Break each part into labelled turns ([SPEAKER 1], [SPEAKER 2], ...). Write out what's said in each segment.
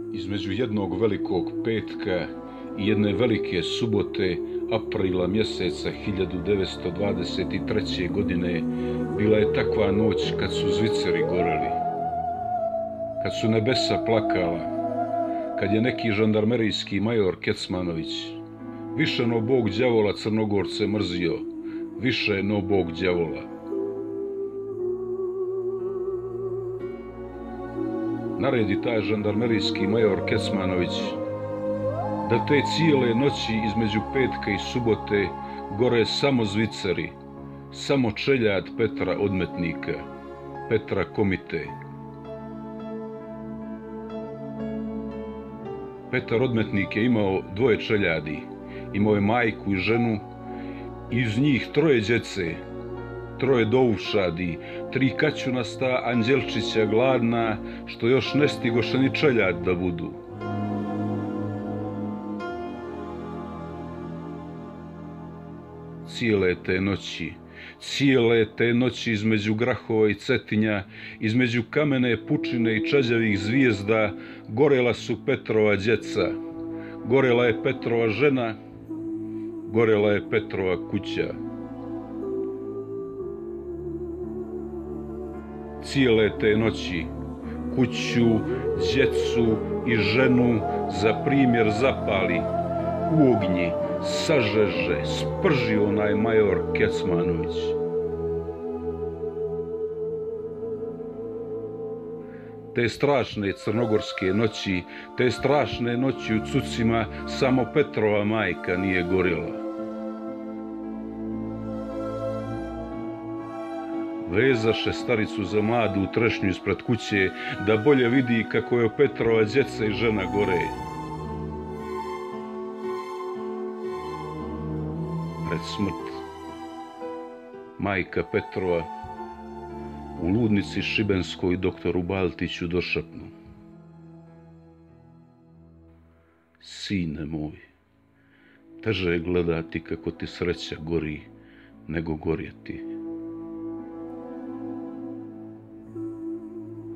[SPEAKER 1] Između jednog velikog petka i jedne velike subote aprila mjeseca 1923. godine bila je takva noć kad su zviceri goreli, kad su nebesa plakala, kad je neki žandarmerijski major Kecmanović više no bog đavola Crnogorce mrzio, više no bog đavola. Naredi taj žandarmerijski major Kecmanović da te cijele noći između petka i subote gore samo zviceri, samo čeljad Petra Odmetnika, Petra Komite. Petar Odmetnik je imao dvoje čeljadi, imao je majku i ženu, i iz njih troje djece, troje dovšadi, 3 kaćunasta anđelčića gladna, što još ne stigoše ni čeljad da budu. Cijele te noći između Grahova i Cetinja, između kamene pučine i čađavih zvijezda, gorela su Petrova djeca, gorela je Petrova žena, gorela je Petrova kuća. Cijele te noći kuću, djecu i ženu za primjer zapali, u ognji, sažeže, sprži onaj major Kecmanović. Te strašne crnogorske noći, te strašne noći u Cucima, samo Petrova majka nije gorila. Vezaše staricu za mladu trešnju ispred kuće da bolje vidi kako je Petrova djeca i žena gore. Pred smrt majka Petrova u ludnici šibenskoj doktoru Baltiću došapnu: sine moj, teže je gledati kako ti sreća gori nego gorjeti.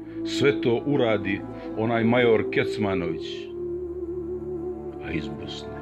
[SPEAKER 1] Sve to uradi onaj major Kecmanović, a iz Bosne